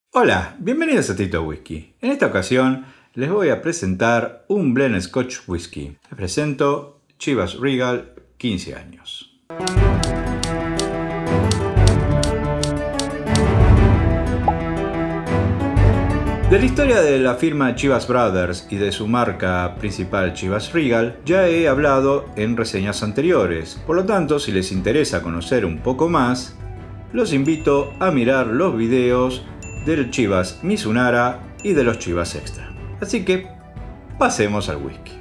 Hola, bienvenidos a Tito Whisky. En esta ocasión les voy a presentar un blend Scotch Whisky. Les presento Chivas Regal 15 años. De la historia de la firma Chivas Brothers y de su marca principal Chivas Regal ya he hablado en reseñas anteriores. Por lo tanto, si les interesa conocer un poco más, los invito a mirar los videos del Chivas Mizunara y de los Chivas Extra. Así que pasemos al whisky.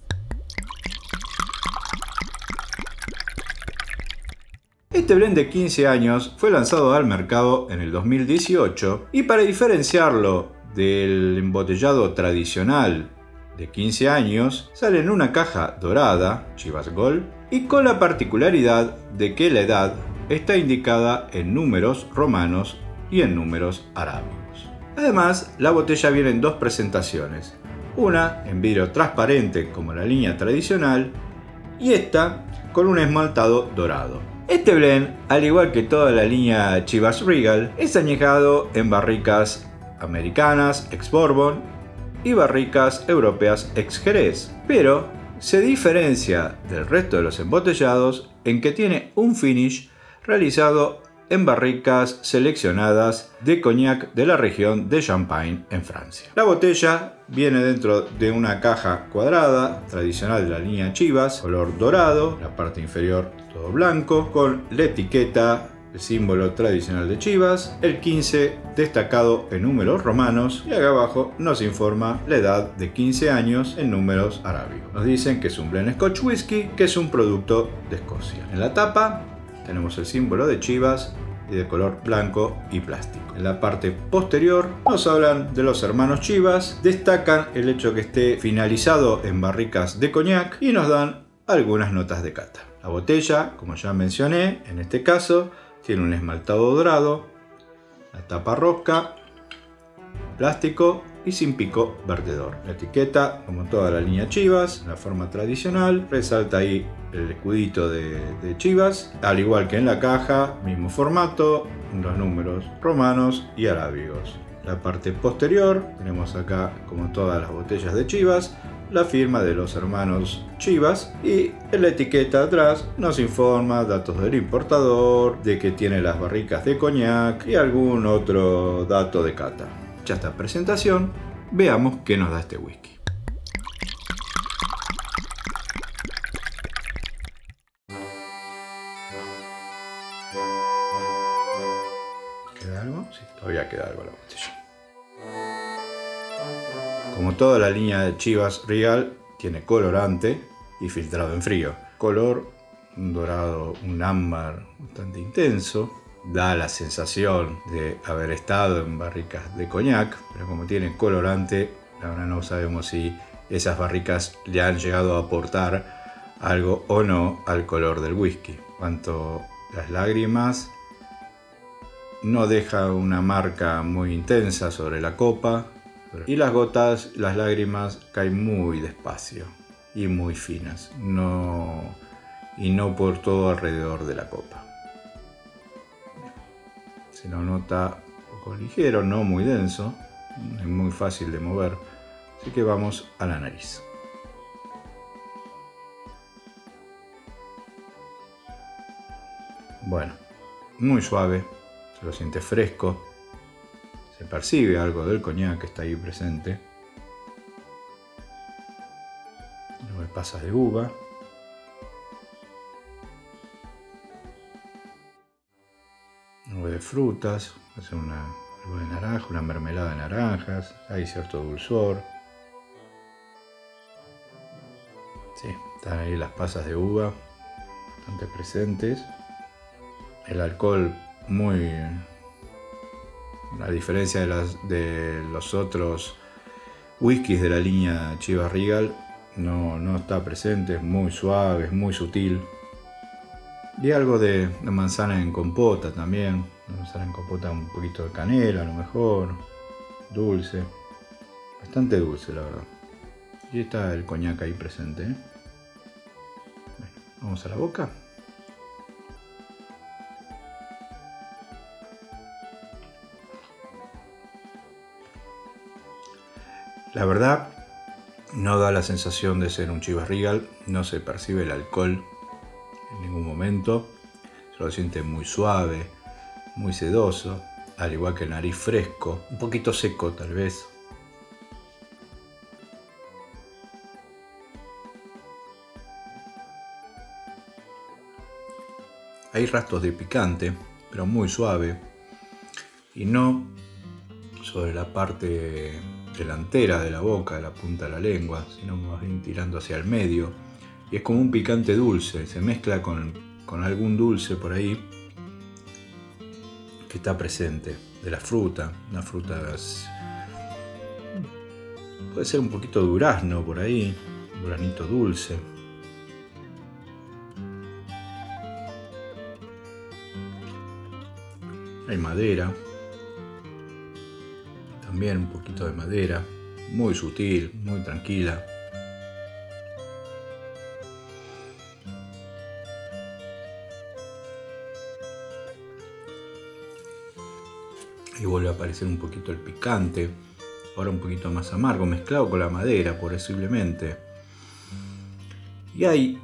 Este blend de 15 años fue lanzado al mercado en el 2018 y para diferenciarlo del embotellado tradicional de 15 años sale en una caja dorada, Chivas Gold, y con la particularidad de que la edad está indicada en números romanos y en números arábigos. Además, la botella viene en dos presentaciones, una en vidrio transparente como la línea tradicional y esta con un esmaltado dorado. Este blend, al igual que toda la línea Chivas Regal, es añejado en barricas americanas ex Bourbon y barricas europeas ex Jerez, pero se diferencia del resto de los embotellados en que tiene un finish realizado en barricas seleccionadas de coñac de la región de Champagne en Francia. La botella viene dentro de una caja cuadrada tradicional de la línea Chivas, color dorado, la parte inferior todo blanco, con la etiqueta, el símbolo tradicional de Chivas, el 15 destacado en números romanos y acá abajo nos informa la edad de 15 años en números arábigos. Nos dicen que es un blend Scotch Whisky, que es un producto de Escocia. En la tapa tenemos el símbolo de Chivas y de color blanco y plástico. En la parte posterior nos hablan de los hermanos Chivas, destacan el hecho que esté finalizado en barricas de coñac y nos dan algunas notas de cata. La botella, como ya mencioné, en este caso tiene un esmaltado dorado, la tapa rosca, plástico y sin pico vertedor. La etiqueta, como toda la línea Chivas, la forma tradicional, resalta ahí el escudito de Chivas, al igual que en la caja, mismo formato, los números romanos y arábigos. La parte posterior, tenemos acá, como todas las botellas de Chivas, la firma de los hermanos Chivas y en la etiqueta atrás nos informa datos del importador, de que tiene las barricas de coñac y algún otro dato de cata. Ya esta presentación, veamos qué nos da este whisky. ¿Queda algo? Sí, todavía queda algo en la botella. Como toda la línea de Chivas Regal, tiene colorante y filtrado en frío. Color, un dorado, un ámbar bastante intenso. Da la sensación de haber estado en barricas de coñac, pero como tiene colorante, la verdad no sabemos si esas barricas le han llegado a aportar algo o no al color del whisky. Cuanto a las lágrimas, no deja una marca muy intensa sobre la copa y las gotas, las lágrimas caen muy despacio y muy finas, y no por todo alrededor de la copa. Se lo nota un poco ligero, no muy denso, es muy fácil de mover, así que vamos a la nariz. Bueno, muy suave, se lo siente fresco, se percibe algo del coñac que está ahí presente. Luego hay pasas de uva. Algo de frutas, algo de naranja, una mermelada de naranjas, hay cierto dulzor. Sí, están ahí las pasas de uva, bastante presentes. El alcohol muy, a diferencia de los otros whiskies de la línea Chivas Regal, no está presente, es muy suave, es muy sutil. Y algo de manzana en compota también, manzana en compota, un poquito de canela a lo mejor, dulce, bastante dulce la verdad. Y está el coñac ahí presente, ¿eh? Bueno, vamos a la boca. La verdad, no da la sensación de ser un Chivas Regal, no se percibe el alcohol en ningún momento, se lo siente muy suave, muy sedoso, al igual que el nariz fresco, un poquito seco tal vez. Hay rastros de picante, pero muy suave, y no sobre la parte delantera de la boca, de la punta de la lengua, sino más bien tirando hacia el medio. Y es como un picante dulce, se mezcla con algún dulce por ahí que está presente, de la fruta. Una fruta puede ser un poquito durazno por ahí, un duraznito dulce. Hay madera, también un poquito de madera, muy sutil, muy tranquila. Y vuelve a aparecer un poquito el picante, ahora un poquito más amargo, mezclado con la madera posiblemente. Y hay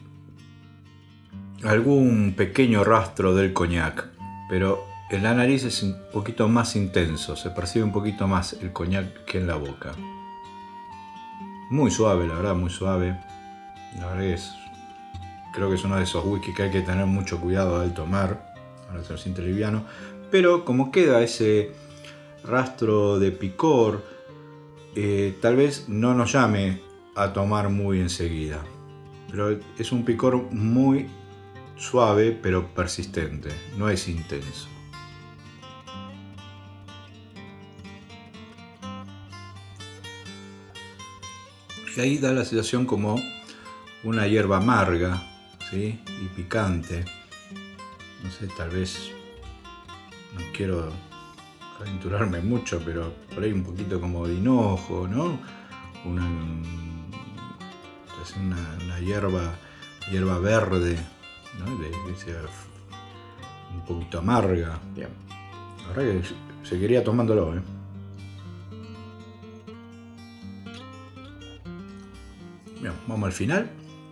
algún pequeño rastro del coñac, pero en la nariz es un poquito más intenso, se percibe un poquito más el coñac que en la boca. Muy suave, la verdad, muy suave. La verdad creo que es uno de esos whisky que hay que tener mucho cuidado al tomar, para ser siente liviano. Pero como queda ese rastro de picor, tal vez no nos llame a tomar muy enseguida. Pero es un picor muy suave, pero persistente, no es intenso. Y ahí da la sensación como una hierba amarga, ¿sí? Y picante. No sé, tal vez, no quiero aventurarme mucho, pero por ahí un poquito como de hinojo, ¿no? Una hierba verde, ¿no? Un poquito amarga. Bien. La verdad que seguiría tomándolo, ¿eh? Bien, vamos al final.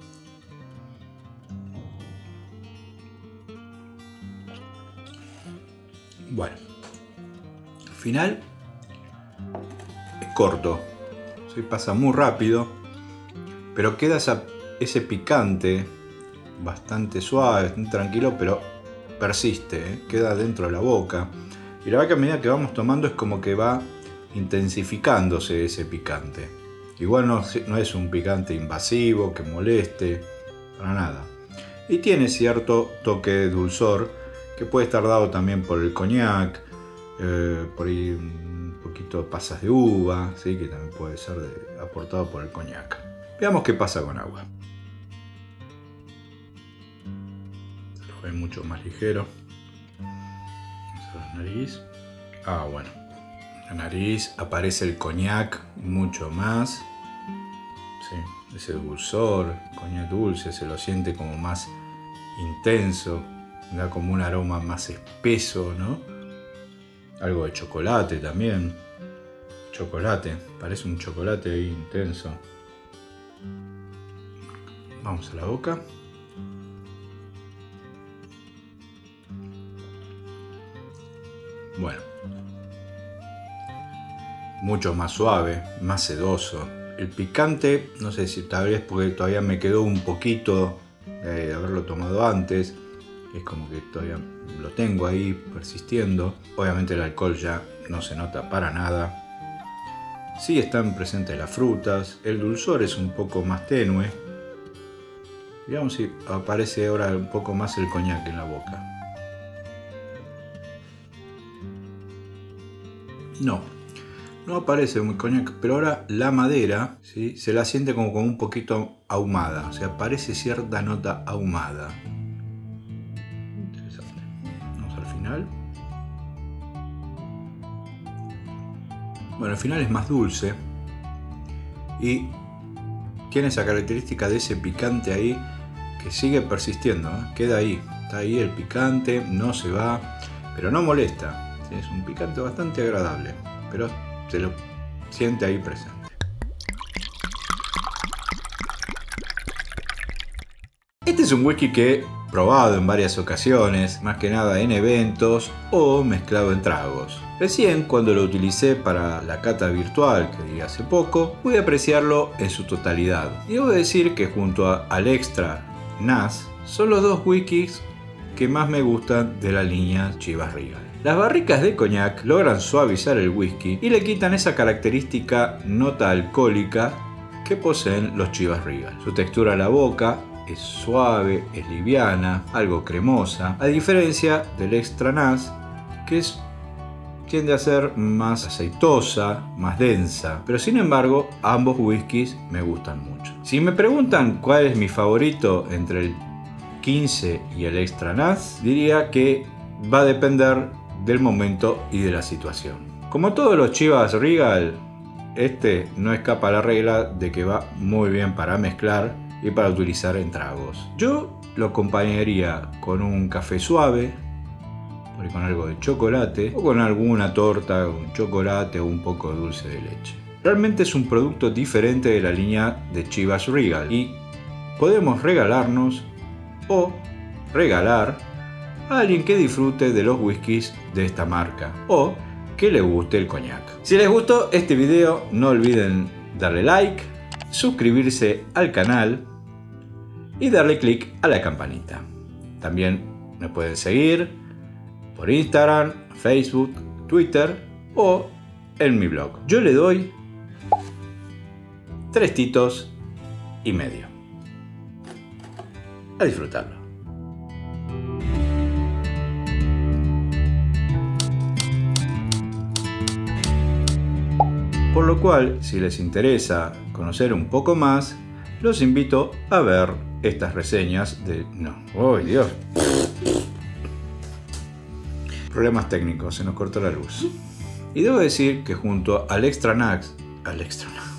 Bueno, el final es corto, ¿sí? Pasa muy rápido, pero queda ese picante bastante suave, tranquilo, pero persiste, ¿eh? Queda dentro de la boca. Y la verdad que a medida que vamos tomando es como que va intensificándose ese picante. Igual no es un picante invasivo, que moleste, para nada. Y tiene cierto toque de dulzor, que puede estar dado también por el coñac, por ahí un poquito de pasas de uva, ¿sí? Que también puede ser aportado por el coñac. Veamos qué pasa con agua. Se lo ve mucho más ligero. Vamos a la nariz. Ah, bueno. En la nariz aparece el coñac mucho más. Sí, ese dulzor, coñac dulce, se lo siente como más intenso. Da como un aroma más espeso, ¿no? Algo de chocolate también. Chocolate, parece un chocolate ahí intenso. Vamos a la boca. Bueno. Mucho más suave, más sedoso. El picante, no sé si tal vez porque todavía me quedó un poquito de haberlo tomado antes. Es como que todavía lo tengo ahí persistiendo. Obviamente el alcohol ya no se nota para nada. Sí están presentes las frutas. El dulzor es un poco más tenue. Digamos si aparece ahora un poco más el coñac en la boca. No aparece un coñac, pero ahora la madera, ¿sí? Se la siente como un poquito ahumada. O sea, parece cierta nota ahumada. Final. Bueno, el final es más dulce y tiene esa característica de ese picante ahí que sigue persistiendo, ¿eh? Queda ahí, está ahí el picante, no se va, pero no molesta. Es un picante bastante agradable, pero se lo siente ahí presente. Este es un whisky que he probado en varias ocasiones, más que nada en eventos o mezclado en tragos. Recién, cuando lo utilicé para la cata virtual que di hace poco, pude apreciarlo en su totalidad. Y debo decir que junto al Extra NAS son los dos whiskies que más me gustan de la línea Chivas Regal. Las barricas de coñac logran suavizar el whisky y le quitan esa característica nota alcohólica que poseen los Chivas Regal. Su textura a la boca es suave, es liviana, algo cremosa, a diferencia del Extra NAS, que tiende a ser más aceitosa, más densa, pero sin embargo ambos whiskies me gustan mucho. Si me preguntan cuál es mi favorito entre el 15 y el Extra NAS, diría que va a depender del momento y de la situación. Como todos los Chivas Regal, este no escapa a la regla de que va muy bien para mezclar y para utilizar en tragos. Yo lo acompañaría con un café suave, con algo de chocolate o con alguna torta, un chocolate o un poco de dulce de leche. Realmente es un producto diferente de la línea de Chivas Regal y podemos regalarnos o regalar a alguien que disfrute de los whiskies de esta marca o que le guste el coñac. Si les gustó este video, no olviden darle like, suscribirse al canal y darle click a la campanita. También me pueden seguir por Instagram, Facebook, Twitter o en mi blog. Yo le doy 3 titos y medio. A disfrutarlo. Por lo cual, si les interesa conocer un poco más, los invito a ver estas reseñas de... ¡Oh, Dios! Problemas técnicos, se nos cortó la luz. Y debo decir que junto al Extra NAS...